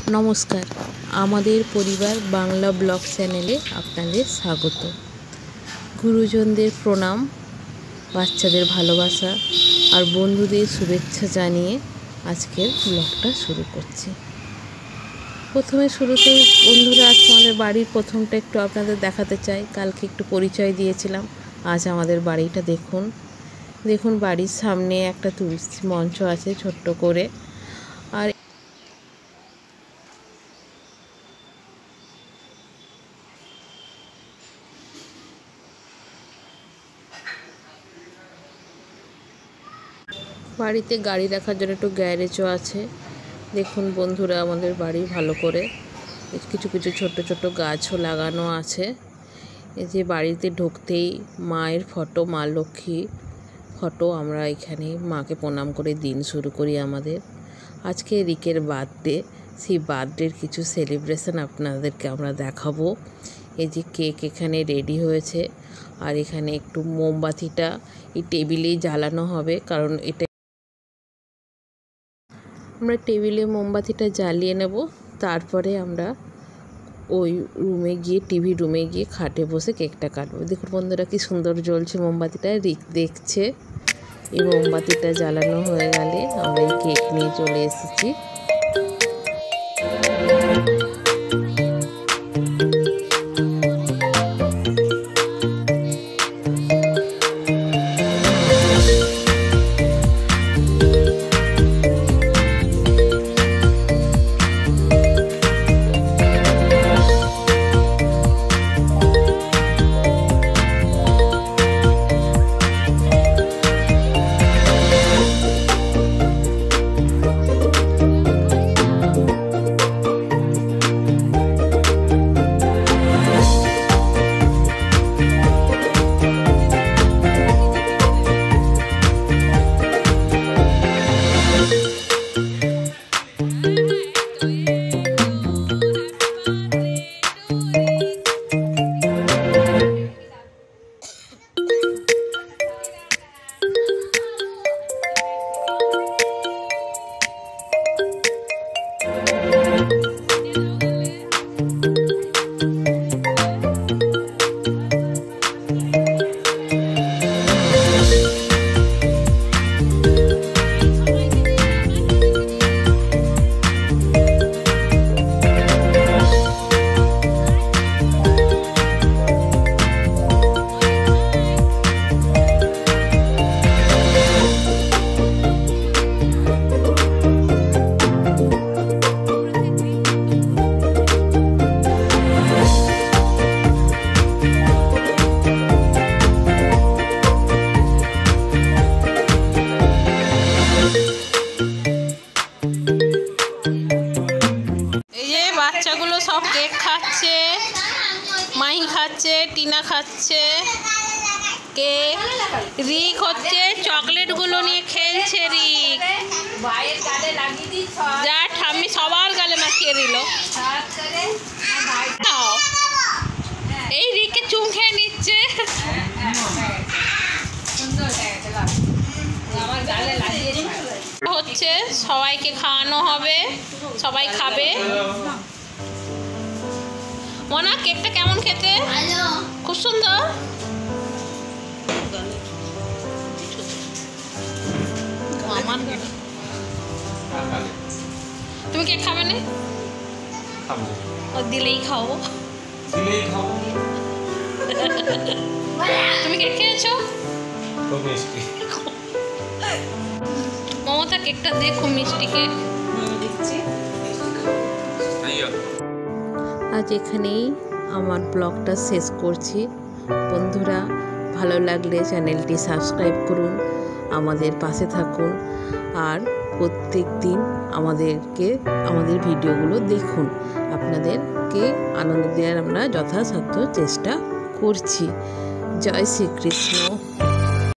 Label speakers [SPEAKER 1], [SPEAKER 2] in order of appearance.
[SPEAKER 1] নমস্কার, আমাদের পরিবার বাংলা ব্লগ চ্যানেলে আপনাদের স্বাগত। গুরুজনদের প্রণাম, বাচ্চাদের ভালোবাসা আর বন্ধুদের শুভেচ্ছা জানিয়ে আজকের ব্লগটা শুরু করছি। প্রথমে শুরুতেই বন্ধুরা, আজকে আমাদের বাড়ির প্রথমটা একটু আপনাদের দেখাতে চাই। কালকে একটু পরিচয় দিয়েছিলাম, আজ আমাদের বাড়িটা দেখুন বাড়ির সামনে একটা তুলসী মঞ্চ আছে ছোট্ট করে। আর বাড়িতে গাড়ি রাখার জন্য একটু গ্যারেজও আছে। দেখুন বন্ধুরা, আমাদের বাড়ি ভালো করে কিছু কিছু ছোট ছোট গাছও লাগানো আছে। এই যে বাড়িতে ঢুকতেই মায়ের ফটো, মা লক্ষ্মী ফটো, আমরা এখানে মাকে প্রণাম করে দিন শুরু করি আমাদের। আজকে রিকের বার্থডে, সেই বার্থডের কিছু সেলিব্রেশন আপনাদেরকে আমরা দেখাবো। এই যে কেক এখানে রেডি হয়েছে, আর এখানে একটু মোমবাতিটা এই টেবিলেই জ্বালানো হবে, কারণ এটা আমরা টেবিলে মোমবাতিটা জ্বালিয়ে নেব। তারপরে আমরা ওই রুমে গিয়ে, টিভি রুমে গিয়ে খাটে বসে কেকটা কাটবো। দেখুন বন্ধুরা, কি সুন্দর জ্বলছে মোমবাতিটা। রিক দেখছে। এই মোমবাতিটা জ্বালানো হয়ে গেলে আমরা এই কেক নিয়ে চলে এসেছি। বাচ্চাগুলো সব কেক খাচ্ছে, মাহি খাচ্ছে, টিনা খাচ্ছে কেক। রিক হচ্ছে চকলেটগুলো নিয়ে খেলছে। রিক যা ঠাম্মি সবার গালে মাখিয়ে দিল। এই রিককে চুম খেয়ে নিচ্ছে। হচ্ছে সবাইকে খাওয়ানো হবে, সবাই খাবে। মনা, কেকটা কেমন খেতে? খুব সুন্দর। তুমি কেক খাবে না? দিলেই খাও। তুমি কেক খেয়েছো? মমতা কেকটা দেখো, মিষ্টি কেক। আজ এখানেই আমার ব্লগটা শেষ করছি। বন্ধুরা, ভালো লাগলে চ্যানেলটি সাবস্ক্রাইব করুন, আমাদের পাশে থাকুন, আর প্রত্যেক দিন আমাদের ভিডিওগুলো দেখুন। আপনাদেরকে আনন্দ দেওয়ার আমরা যথাসাধ্য চেষ্টা করছি। জয় শ্রীকৃষ্ণ।